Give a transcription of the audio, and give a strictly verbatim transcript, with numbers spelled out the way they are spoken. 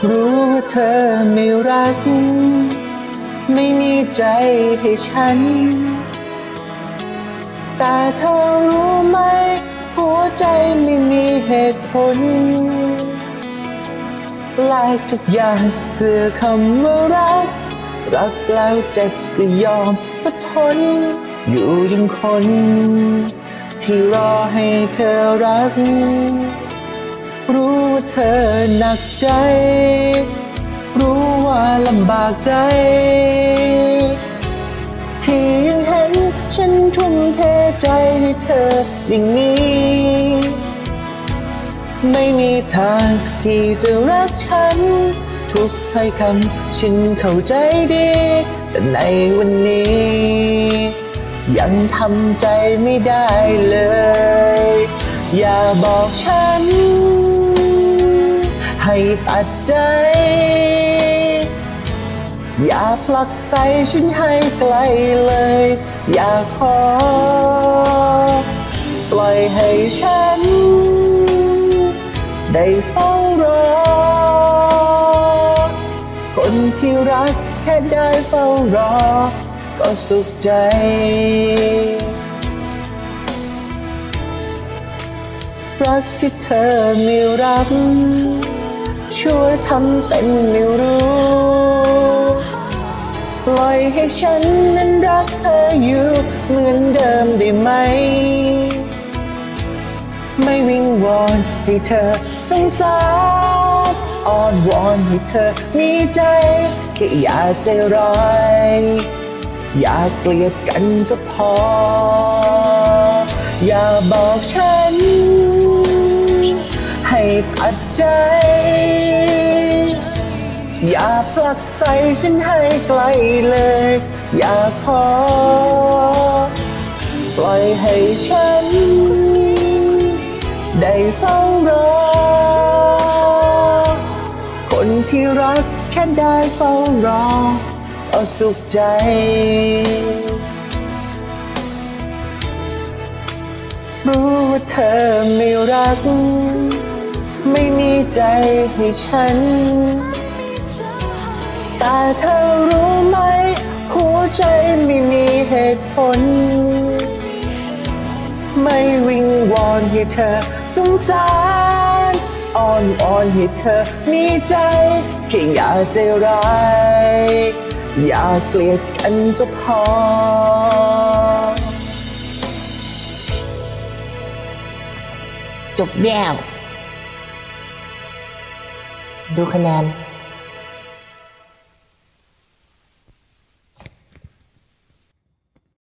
รู้ว่าเธอไม่รักไม่มีใจให้ฉันแต่เธอรู้ไหมหัวใจไม่มีเหตุผลแลกทุกอย่างเพื่อคำว่ารักรักแล้วเจ็บก็ยอมก็ทนอยู่ยังคนที่รอให้เธอรักรู้ว่าเธอหนักใจรู้ว่าลำบากใจที่ยังเห็นฉันทุ่มเทใจให้เธออย่างนี้ไม่มีทางที่จะรักฉันทุกถ้อยคำฉันเข้าใจดีแต่ในวันนี้ยังทำใจไม่ได้เลยอย่าบอกฉันให้ตัดใจอย่าผลักใส่ฉันให้ไกลเลยอย่าขอปล่อยให้ฉันได้เฝ้ารอคนที่รักแค่ได้เฝ้ารอก็สุขใจรักที่เธอไม่รักช่วยทำเป็นไม่รู้ปล่อยให้ฉันนั้นรักเธออยู่เหมือนเดิมได้ไหมไม่วิงวอนให้เธอสงสารอ้อนวอนให้เธอมีใจแค่อย่าใจร้ายอย่าเกลียดกันก็พออย่าบอกฉันให้ตัดใจอย่าผลักใส่ฉันให้ไกลเลยอย่าขอปล่อยให้ฉันได้เฝ้ารอคนที่รักแค่ได้เฝ้ารอก็สุขใจรู้ว่าเธอไม่รักไม่มีใจให้ฉันแต่เธอรู้ไหมหัวใจไม่มีเหตุผลไม่วิงวอนให้เธอสงสารอ้อนวอนให้เธอมีใจแค่อย่าใจร้ายอย่าเกลียดกันก็พอจบแล้วดูคะแนน